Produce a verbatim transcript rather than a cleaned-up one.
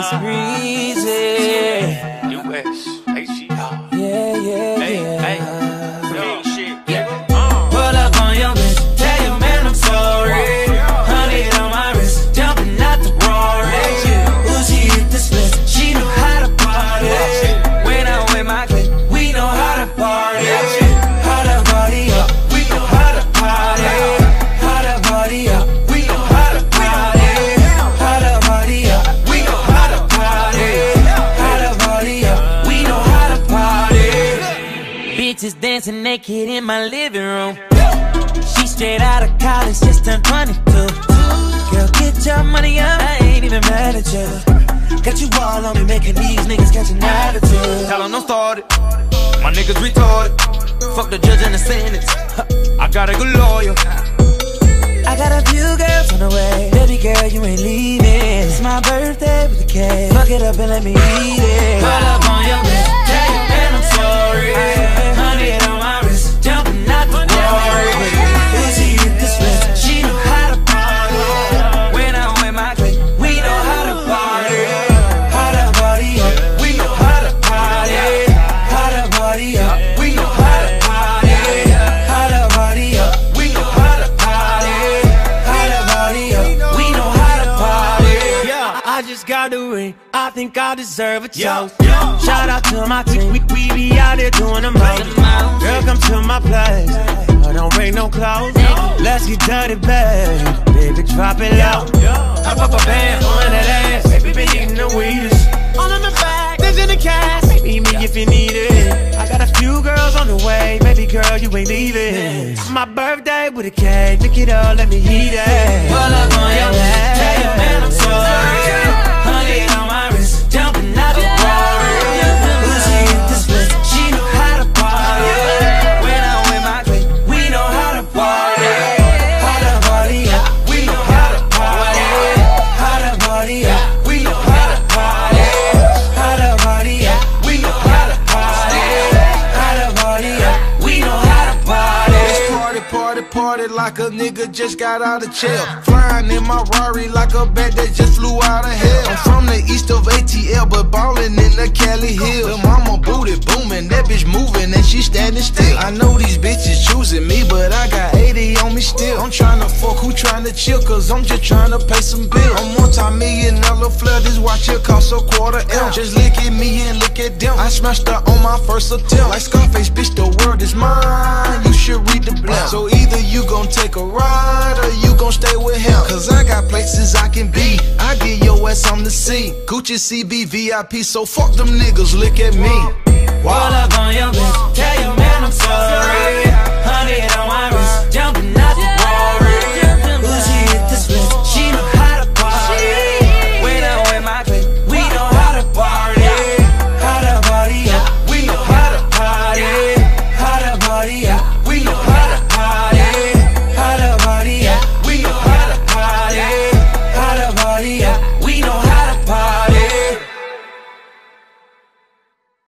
it's breezy. U S H E R. Yeah, yeah, Hey, yeah. hey. King shit. Yeah. Pull up on your bitch, tell your man I'm sorry. Honey on my wrist, jumping out the Rory. Uzi hit the split, she know how to party. When I'm with my clique, we know how to party. How to party up, we know how to party. How to party up, we know how to party. How to party up, we know how to party. How to party up, we know how to party. Bitches dancing naked in my living room. She straight out of college, just turned twenty-two. Girl, get your money up, I ain't even mad at you. Got you all on me, making these niggas catch an attitude. Tell 'em don't start it. My niggas retarded. Fuck the judge and the sentence. I got a good lawyer. I got a few girls on the way. Baby girl, you ain't leaving. It's my birthday with the cake. Fuck it up and let me eat it. Pull up on your bitch, tell your man I'm sorry. Honey on my wrist, jumping out the Rory. Uzi hit the split, she know how to party. When I'm with my clique, we know how to party. How to party up, we know how to party. How to party up, we know how to party. How to party up, we know how to party. How to party up, we know how to party. Yeah, I just got the ring, I think I deserve a toast. Shout out to my team, we, we be out there doing the most. Girl, come to my place, I don't bring no clothes. Let's get dirty, babe, baby, drop it low. I pop a band on that ass, baby, been eating the weedest. All in the bag, there's in the cash, meet me if you need it. I got a few girls on the way, baby girl, you ain't leaving. It's my birthday with a cake, lick it up, let me eat it. Pull up on your ass, tell your man I'm sorry. Honey on my wrist, jumping out the Rory. Uzi hit the split, she know how to party. When I'm with my clique, we know how to party. How to party up, we know how to party. How to party up, we know how to party. How to party up, we know how to party. How to party up, we know how to party. Party, party, party like a nigga just got out of jail. Flying in my Rari like a bat that just flew out of hell. I'm from the east of A T L, but ballin' in the Cali Hills. Lil' mama booty booming, that bitch moving and she standing still. I know these bitches choosing me, but I got eighty on me still. I'm tryna fuck, who tryna chill, cause I'm just tryna pay some bills. I'm multi-million dollar flood, this watch here cost a quarter M. Just look at me and look at them. I smashed her on my first attempt. Like Scarface, bitch, the world is mine. You should read the blunt. So either you gon' take a ride or you gon' stay with him. Cause I got places I can be, I get your ass on the scene. Gucci C B V I P, so fuck them niggas, look at me. Pull up on your bitch,